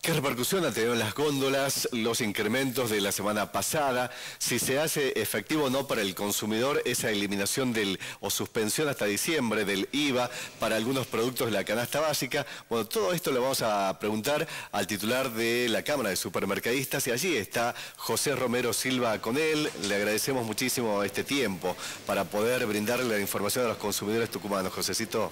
¿Qué repercusión han tenido en las góndolas los incrementos de la semana pasada? Si se hace efectivo o no para el consumidor esa eliminación o suspensión hasta diciembre del IVA para algunos productos de la canasta básica. Bueno, todo esto le vamos a preguntar al titular de la Cámara de Supermercadistas y allí está José Romero Silva con él. Le agradecemos muchísimo este tiempo para poder brindarle la información a los consumidores tucumanos. Josecito.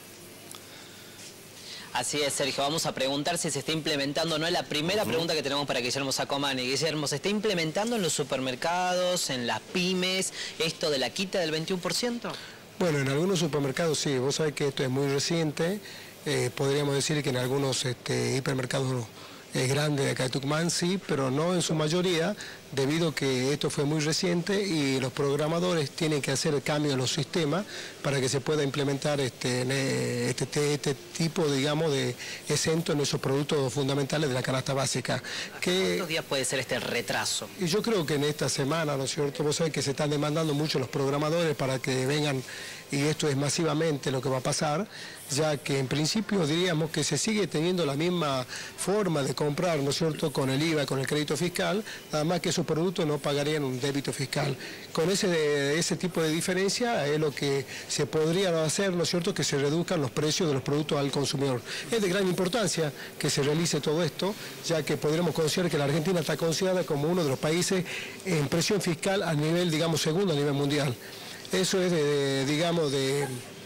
Así es, Sergio. Vamos a preguntar si se está implementando o no. Es la primera pregunta que tenemos para Guillermo Sacomani. Guillermo, ¿se está implementando en los supermercados, en las pymes, esto de la quita del 21%? Bueno, en algunos supermercados sí. Vos sabés que esto es muy reciente. Podríamos decir que en algunos hipermercados grandes de acá de Tucumán sí, pero no en su mayoría, debido a que esto fue muy reciente y los programadores tienen que hacer el cambio en los sistemas para que se pueda implementar este tipo, digamos, de exento en esos productos fundamentales de la canasta básica. ¿Cuántos días puede ser este retraso? Y yo creo que en esta semana, ¿no es cierto? Vos sabés que se están demandando mucho los programadores para que vengan, y esto es masivamente lo que va a pasar, ya que en principio diríamos que se sigue teniendo la misma forma de comprar, ¿no es cierto?, con el IVA, con el crédito fiscal, nada más que esos productos no pagarían un débito fiscal. Con ese tipo de diferencia es lo que se podría hacer, ¿no es cierto?, que se reduzcan los precios de los productos al consumidor. Es de gran importancia que se realice todo esto, ya que podríamos considerar que la Argentina está considerada como uno de los países en presión fiscal a nivel, digamos, segundo a nivel mundial. Eso es, digamos, de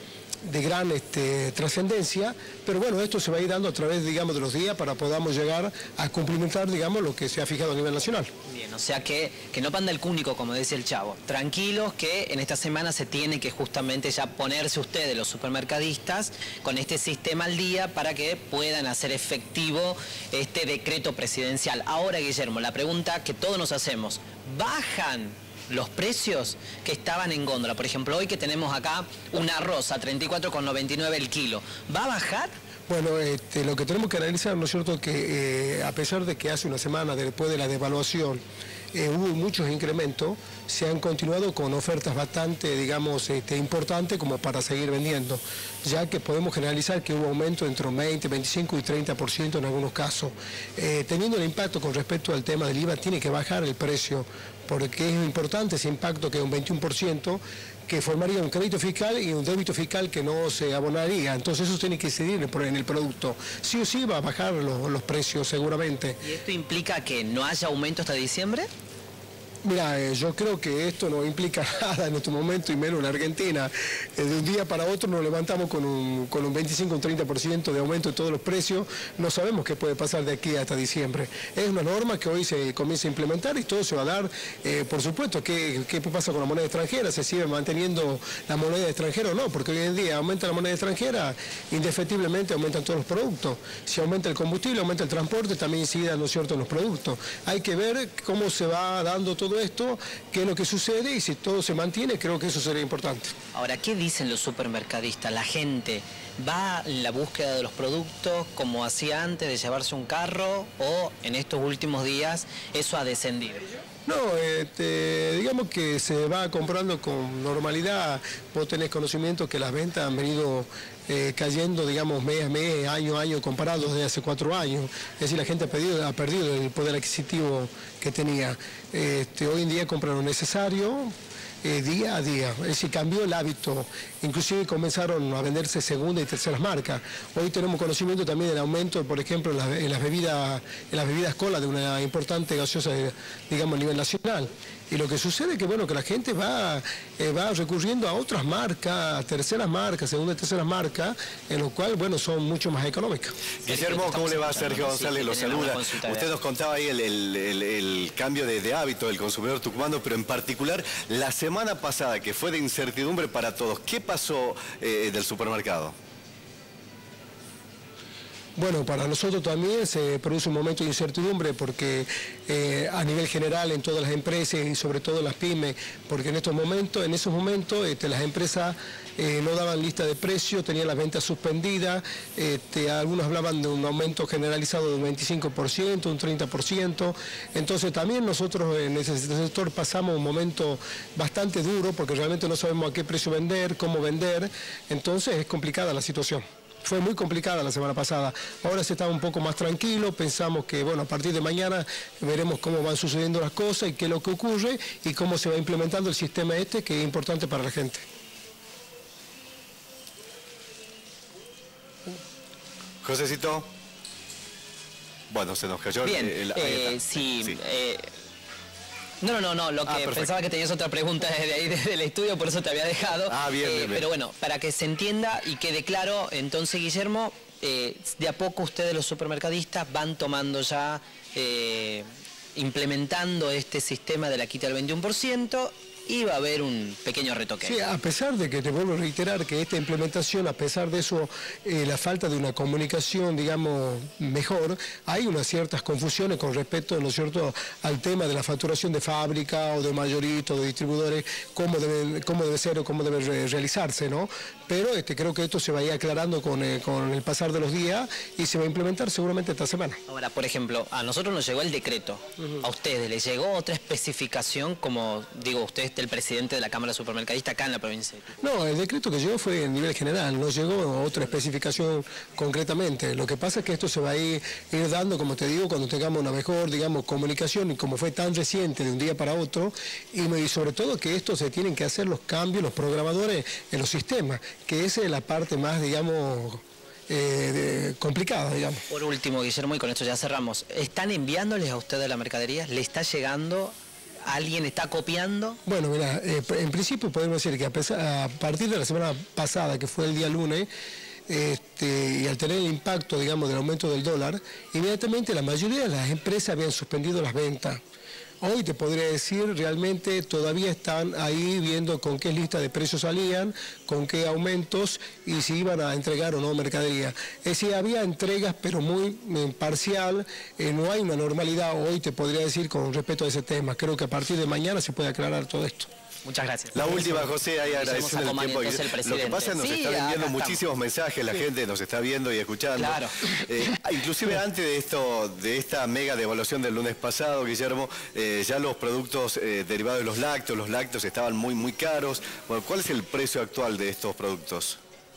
gran trascendencia, pero bueno, esto se va a ir dando a través, digamos, de los días para podamos llegar a cumplimentar, digamos, lo que se ha fijado a nivel nacional. Bien, o sea que no panda el cúnico, como decía el Chavo. Tranquilos que en esta semana se tiene que justamente ya ponerse ustedes, los supermercadistas, con este sistema al día para que puedan hacer efectivo este decreto presidencial. Ahora, Guillermo, la pregunta que todos nos hacemos, ¿bajan los precios que estaban en góndola? Por ejemplo, hoy que tenemos acá un arroz a 34,99 el kilo, ¿va a bajar? Bueno, lo que tenemos que analizar, ¿no es cierto?, que a pesar de que hace una semana después de la devaluación hubo muchos incrementos, se han continuado con ofertas bastante, digamos, importantes como para seguir vendiendo, ya que podemos generalizar que hubo aumento entre un 20, 25 y 30% en algunos casos. Teniendo el impacto con respecto al tema del IVA, tiene que bajar el precio, porque es importante ese impacto que es un 21%, que formaría un crédito fiscal y un débito fiscal que no se abonaría. Entonces eso tiene que incidir en el producto. Sí o sí va a bajar los precios seguramente. ¿Y esto implica que no haya aumento hasta diciembre? Mira, yo creo que esto no implica nada en este momento y menos en Argentina. De un día para otro nos levantamos con un 25 o un 30% de aumento de todos los precios. No sabemos qué puede pasar de aquí hasta diciembre. Es una norma que hoy se comienza a implementar y todo se va a dar. Por supuesto, ¿qué pasa con la moneda extranjera? ¿Se sigue manteniendo la moneda extranjera o no? Porque hoy en día aumenta la moneda extranjera, indefectiblemente aumentan todos los productos. Si aumenta el combustible, aumenta el transporte, también incide, ¿no es cierto?, en los productos. Hay que ver cómo se va dando todo esto, qué es lo que sucede y si todo se mantiene, creo que eso sería importante. Ahora, ¿qué dicen los supermercadistas? ¿La gente va en la búsqueda de los productos como hacía antes de llevarse un carro o en estos últimos días eso ha descendido? No, digamos que se va comprando con normalidad. Vos tenés conocimiento que las ventas han venido cayendo, digamos, mes a mes, año a año, comparados desde hace 4 años. Es decir, la gente ha perdido el poder adquisitivo que tenía. Hoy en día compran lo necesario, día a día, es decir, cambió el hábito, inclusive comenzaron a venderse segundas y terceras marcas. Hoy tenemos conocimiento también del aumento, por ejemplo, en las bebidas cola de una importante gaseosa, digamos, a nivel nacional. Y lo que sucede es que, bueno, que la gente va recurriendo a otras marcas, a terceras marcas, segunda y terceras marcas, en lo cual, bueno, son mucho más económicas. Guillermo, ¿cómo le va? Sergio González lo saluda. Usted nos contaba ahí el cambio de hábito del consumidor tucumano, pero en particular la semana pasada, que fue de incertidumbre para todos. ¿Qué pasó del supermercado? Bueno, para nosotros también se produce un momento de incertidumbre porque a nivel general en todas las empresas y sobre todo en las pymes, porque en esos momentos las empresas no daban lista de precios, tenían las ventas suspendidas, algunos hablaban de un aumento generalizado de un 25%, un 30%, entonces también nosotros en ese sector pasamos un momento bastante duro porque realmente no sabemos a qué precio vender, cómo vender, entonces es complicada la situación. fue muy complicada la semana pasada. Ahora se está un poco más tranquilo, pensamos que, bueno, a partir de mañana veremos cómo van sucediendo las cosas y qué es lo que ocurre y cómo se va implementando el sistema este, que es importante para la gente. Josecito. Bueno, se nos cayó Bien, sí. No, lo que pensaba que tenías otra pregunta desde ahí, desde el estudio, por eso te había dejado. Bien. Pero bueno, para que se entienda y quede claro, entonces, Guillermo, de a poco ustedes los supermercadistas van tomando ya, implementando este sistema de la quita del 21%, y va a haber un pequeño retoque. Sí, a pesar de que te vuelvo a reiterar que esta implementación, a pesar de eso, la falta de una comunicación, digamos, mejor, hay unas ciertas confusiones con respecto, ¿no es cierto?, al tema de la facturación de fábrica o de mayorito, de distribuidores, cómo debe ser o cómo debe realizarse, ¿no? Pero creo que esto se va a ir aclarando con el pasar de los días y se va a implementar seguramente esta semana. Ahora, por ejemplo, a nosotros nos llegó el decreto. ¿A ustedes les llegó otra especificación, como digo, usted el presidente de la Cámara Supermercadista acá en la provincia de Tucumán? No, el decreto que llegó fue a nivel general, no llegó otra especificación concretamente. Lo que pasa es que esto se va a ir dando, como te digo, cuando tengamos una mejor, digamos, comunicación, y como fue tan reciente de un día para otro, y sobre todo que esto se tienen que hacer los cambios, los programadores en los sistemas, que esa es la parte más, digamos, complicada, digamos. Por último, Guillermo, y con esto ya cerramos, ¿están enviándoles a ustedes la mercadería? ¿Le está llegando? ¿Alguien está copiando? Bueno, mira, en principio podemos decir que a partir de la semana pasada, que fue el día lunes, y al tener el impacto, digamos, del aumento del dólar, inmediatamente la mayoría de las empresas habían suspendido las ventas. Hoy te podría decir, realmente todavía están ahí viendo con qué lista de precios salían, con qué aumentos y si iban a entregar o no mercadería. Es decir, había entregas pero muy parcial, no hay una normalidad hoy, te podría decir, con respecto a ese tema. Creo que a partir de mañana se puede aclarar todo esto. Muchas gracias. La última, José, ahí agradeciendo el tiempo. Lo que pasa es que nos están enviando muchísimos mensajes, la gente nos está viendo y escuchando. Claro. Inclusive antes de esta mega devaluación del lunes pasado, Guillermo, ya los productos derivados de los lácteos estaban muy caros. Bueno, ¿cuál es el precio actual de estos productos?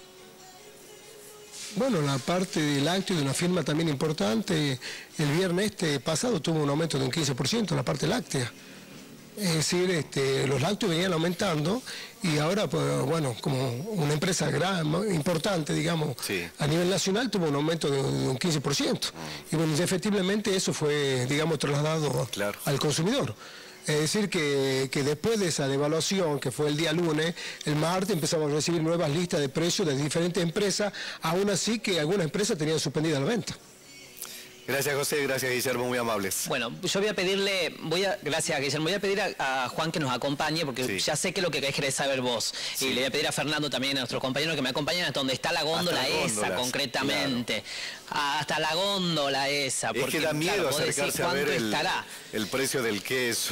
Bueno, la parte de lácteos de una firma también importante, el viernes pasado tuvo un aumento de un 15% en la parte láctea. Es decir, los lácteos venían aumentando y ahora, pues, bueno, como una empresa importante, digamos, sí, a nivel nacional tuvo un aumento de un 15%. Y bueno, efectivamente eso fue, digamos, trasladado al consumidor. Es decir, que después de esa devaluación, que fue el día lunes, el martes empezamos a recibir nuevas listas de precios de diferentes empresas, aún así que algunas empresas tenían suspendida la venta. Gracias, José, gracias, Guillermo, muy amables. Bueno, yo voy a pedirle, gracias, Guillermo, voy a pedir a Juan que nos acompañe, porque ya sé que lo que querés saber vos. Y le voy a pedir a Fernando también, a nuestro compañero, que me acompañen hasta donde está la góndola esa, concretamente. Claro. Hasta la góndola esa. Porque, es que da miedo acercarse a ver el precio del queso.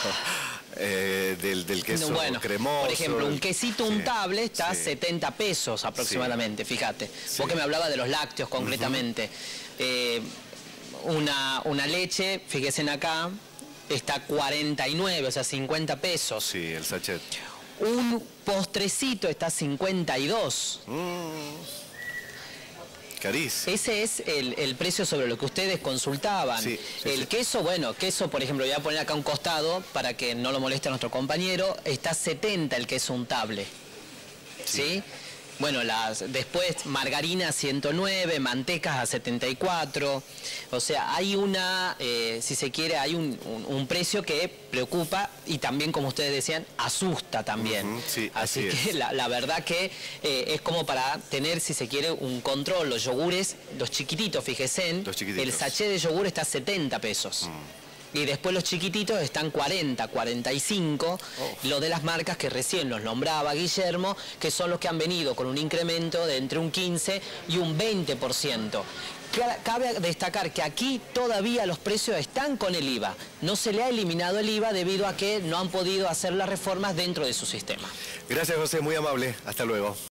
del queso cremoso. Por ejemplo, un quesito untable está a 70 pesos aproximadamente, fíjate. Vos que me hablaba de los lácteos concretamente. Una leche, fíjense acá, está 49, o sea, 50 pesos. Sí, el sachet. Un postrecito está 52. Carísimo. Ese es el precio sobre lo que ustedes consultaban. El queso, bueno, queso, por ejemplo, voy a poner acá un costado para que no lo moleste a nuestro compañero, está 70 el queso untable. ¿Sí? Bueno, después margarina 109, mantecas a 74, o sea, hay si se quiere, hay un precio que preocupa y también, como ustedes decían, asusta también. Así que la verdad que es como para tener, si se quiere, un control. Los yogures, los chiquititos, fíjense, el sachet de yogur está a 70 pesos. Y después los chiquititos están 40, 45, lo de las marcas que recién los nombraba Guillermo, que son los que han venido con un incremento de entre un 15 y un 20%. Cabe destacar que aquí todavía los precios están con el IVA. No se le ha eliminado el IVA debido a que no han podido hacer las reformas dentro de su sistema. Gracias, José, muy amable. Hasta luego.